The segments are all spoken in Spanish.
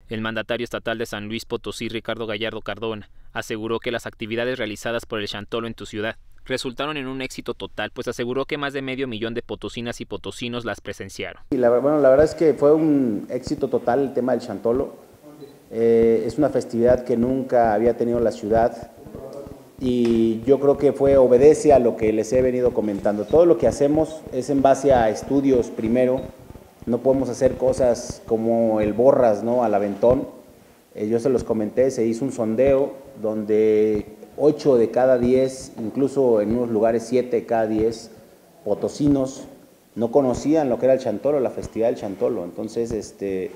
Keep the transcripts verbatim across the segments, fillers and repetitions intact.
El mandatario estatal de San Luis Potosí, Ricardo Gallardo Cardona, aseguró que las actividades realizadas por el Chantolo en tu ciudad resultaron en un éxito total, pues aseguró que más de medio millón de potosinas y potosinos las presenciaron. Y la, bueno, la verdad es que fue un éxito total el tema del Chantolo. Eh, es una festividad que nunca había tenido la ciudad y yo creo que fue obedece a lo que les he venido comentando. Todo lo que hacemos es en base a estudios primero. No podemos hacer cosas como el borras, ¿no?, al aventón. Eh, yo se los comenté, se hizo un sondeo donde ocho de cada diez, incluso en unos lugares siete de cada diez potosinos no conocían lo que era el Chantolo, la festividad del Chantolo. Entonces, este,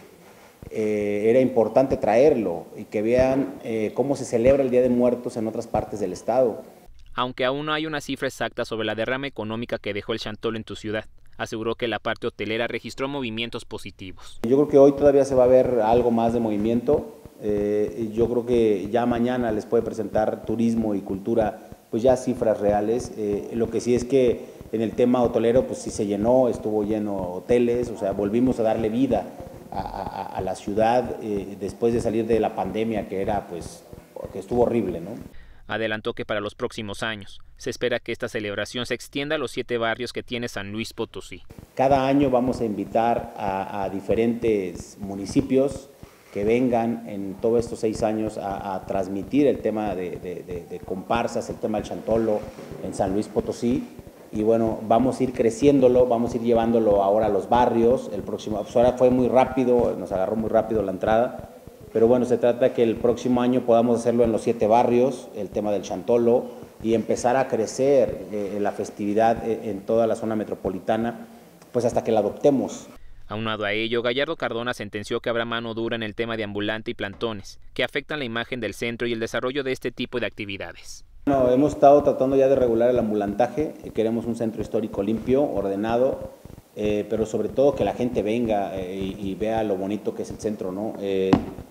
eh, era importante traerlo y que vean eh, cómo se celebra el Día de Muertos en otras partes del estado. Aunque aún no hay una cifra exacta sobre la derrama económica que dejó el Chantolo en tu ciudad, aseguró que la parte hotelera registró movimientos positivos. Yo creo que hoy todavía se va a ver algo más de movimiento. Eh, yo creo que ya mañana les puede presentar turismo y cultura, pues ya cifras reales. Eh, lo que sí es que en el tema hotelero, pues sí se llenó, estuvo lleno hoteles, o sea, volvimos a darle vida a, a, a la ciudad eh, después de salir de la pandemia, que era, pues, que estuvo horrible, ¿no? Adelantó que para los próximos años se espera que esta celebración se extienda a los siete barrios que tiene San Luis Potosí. Cada año vamos a invitar a, a diferentes municipios que vengan en todos estos seis años a, a transmitir el tema de, de, de, de comparsas, el tema del Chantolo en San Luis Potosí. Y bueno, vamos a ir creciéndolo, vamos a ir llevándolo ahora a los barrios. El próximo, pues ahora fue muy rápido, nos agarró muy rápido la entrada. Pero bueno, se trata de que el próximo año podamos hacerlo en los siete barrios, el tema del Chantolo, y empezar a crecer eh, la festividad en toda la zona metropolitana, pues hasta que la adoptemos. Aunado a ello, Gallardo Cardona sentenció que habrá mano dura en el tema de ambulante y plantones, que afectan la imagen del centro y el desarrollo de este tipo de actividades. Bueno, hemos estado tratando ya de regular el ambulantaje, queremos un centro histórico limpio, ordenado, eh, pero sobre todo que la gente venga eh, y, y vea lo bonito que es el centro, ¿no? Eh,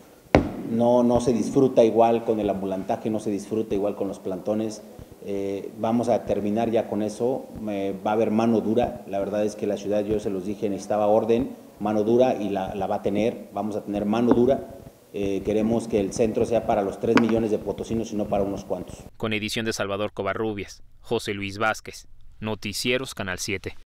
No, no se disfruta igual con el ambulantaje, no se disfruta igual con los plantones. Eh, vamos a terminar ya con eso, eh, va a haber mano dura. La verdad es que la ciudad, yo se los dije, necesitaba orden, mano dura, y la, la va a tener, vamos a tener mano dura. Eh, queremos que el centro sea para los tres millones de potosinos y no para unos cuantos. Con edición de Salvador Covarrubias, José Luis Vázquez, Noticieros Canal siete.